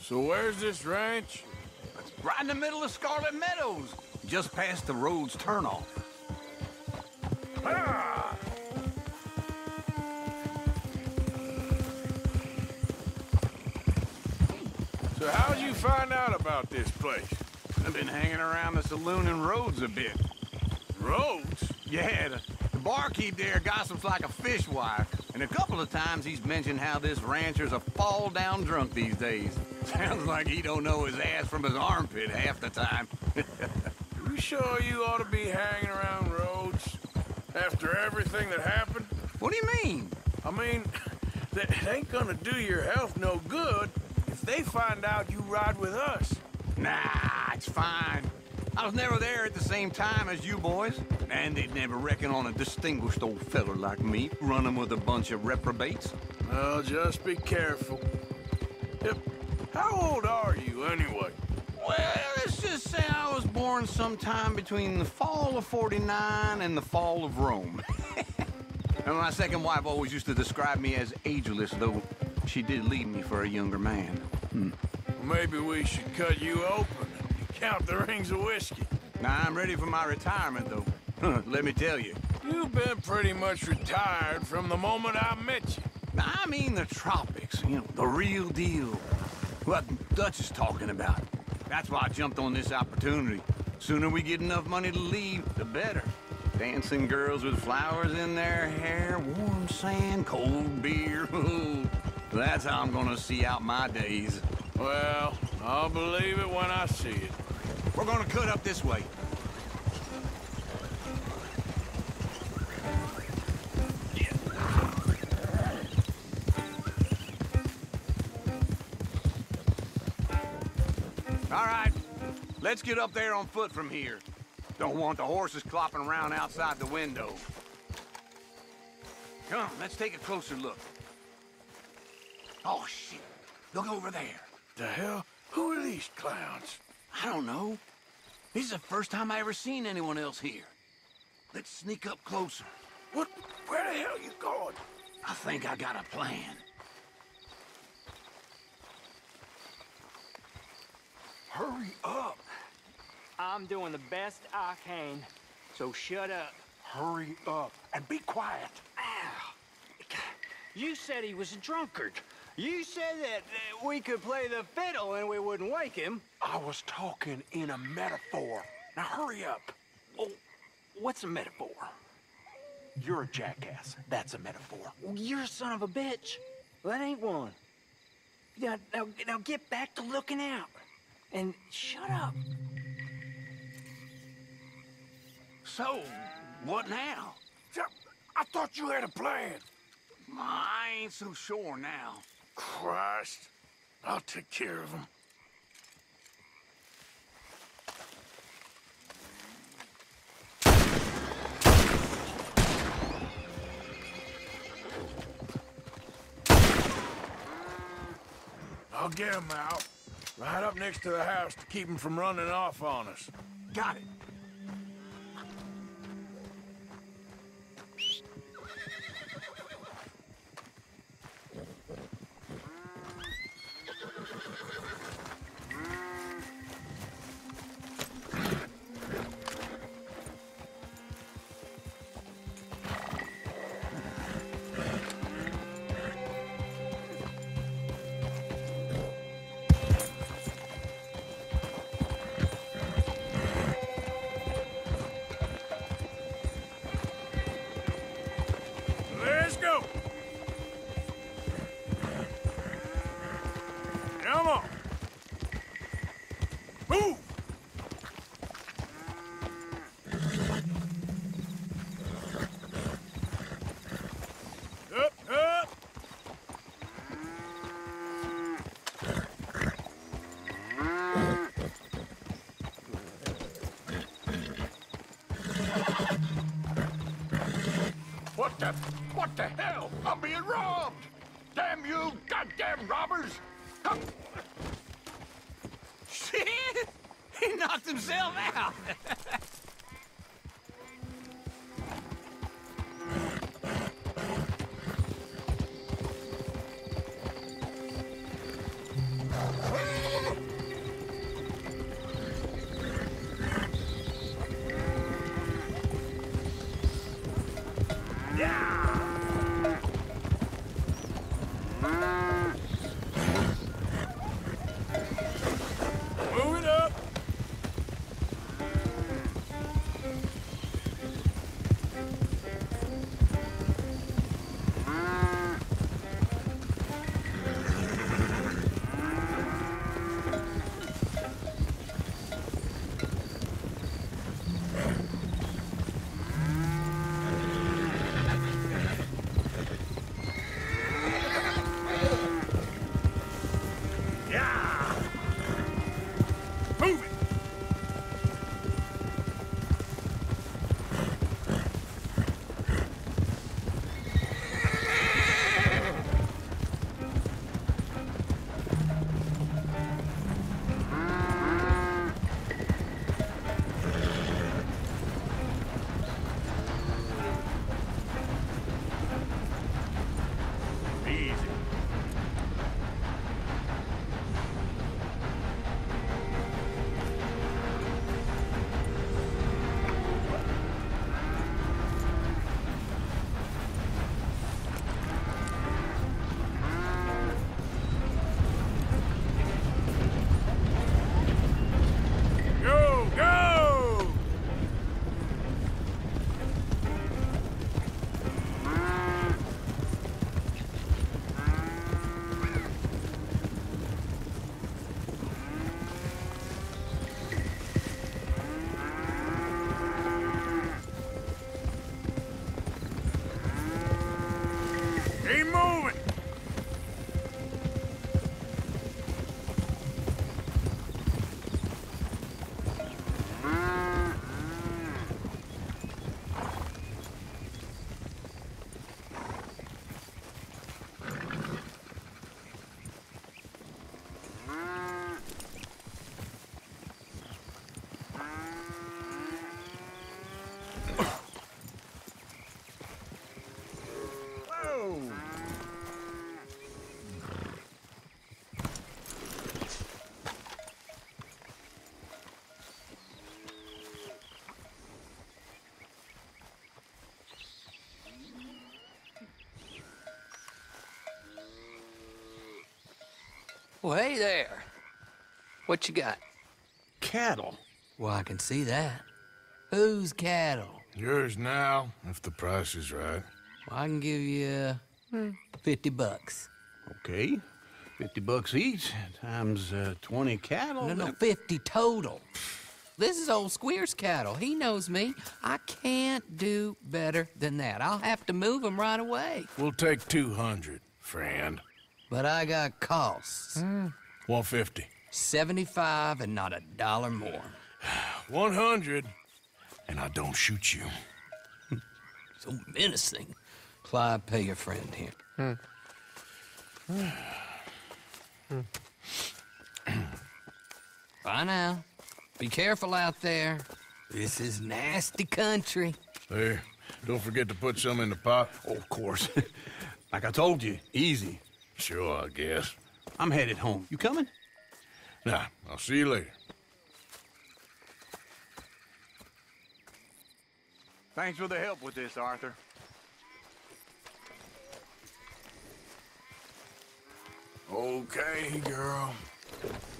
So where's this ranch? Right in the middle of Scarlet Meadows, just past the road's turnoff. Ah! So how'd you find out about this place? I've been hanging around the saloon and roads a bit. Roads? Yeah, the barkeep there gossips like a fishwife, and a couple of times he's mentioned how this rancher's a fall-down drunk these days. Sounds like he don't know his ass from his armpit half the time. You sure you ought to be hanging around roads after everything that happened? What do you mean? I mean, that ain't gonna do your health no good if they find out you ride with us. Nah, it's fine. I was never there at the same time as you boys, and they'd never reckon on a distinguished old feller like me running with a bunch of reprobates. Well, just be careful. Yep. How old are you, anyway? Well, let's just say I was born sometime between the fall of '49 and the fall of Rome. And my second wife always used to describe me as ageless, though she did leave me for a younger man. Maybe we should cut you open and count the rings of whiskey. Now, I'm ready for my retirement, though. Let me tell you. You've been pretty much retired from the moment I met you. Now, I mean the tropics, you know, the real deal. What Dutch is talking about. That's why I jumped on this opportunity. Sooner we get enough money to leave, the better. Dancing girls with flowers in their hair, warm sand, cold beer. That's how I'm gonna see out my days. Well, I'll believe it when I see it. We're gonna cut up this way. All right, let's get up there on foot from here. Don't want the horses clopping around outside the window. Come on, let's take a closer look. Oh, shit. Look over there. The hell? Who are these clowns? I don't know. This is the first time I ever seen anyone else here. Let's sneak up closer. What? Where the hell you going? I think I got a plan. Hurry up. I'm doing the best I can, so shut up. Hurry up and be quiet. Ow. You said he was a drunkard. You said that we could play the fiddle and we wouldn't wake him. I was talking in a metaphor. Now hurry up. Oh, what's a metaphor? You're a jackass. That's a metaphor. Well, you're a son of a bitch. Well, that ain't one. Now get back to looking out. And shut up. So, what now? I thought you had a plan. I ain't so sure now. Christ. I'll take care of him. I'll get him out. Right up next to the house to keep him from running off on us. Got it. Let's go. Come on. Move. Up, up. What the hell? I'm being robbed! Damn you, goddamn robbers! Come. Shit! He knocked himself out. Move it up. Move it! Easy. Go, go! Keep moving! Whoa! Well, hey there. What you got? Cattle. Well, I can see that. Whose cattle? Yours now, if the price is right. Well, I can give you $50. Okay. $50 each, times 20 cattle. No, 50 total. This is old Squeer's cattle. He knows me. I can't do better than that. I'll have to move them right away. We'll take 200, friend. But I got costs. 150. 75 and not a dollar more. 100, and I don't shoot you. So menacing. Clyde, pay your friend here. Bye now. Be careful out there. This is nasty country. There, don't forget to put some in the pot. Oh, of course. Like I told you, easy. Sure, I guess. I'm headed home. You coming? Nah, I'll see you later. Thanks for the help with this, Arthur. Okay, girl.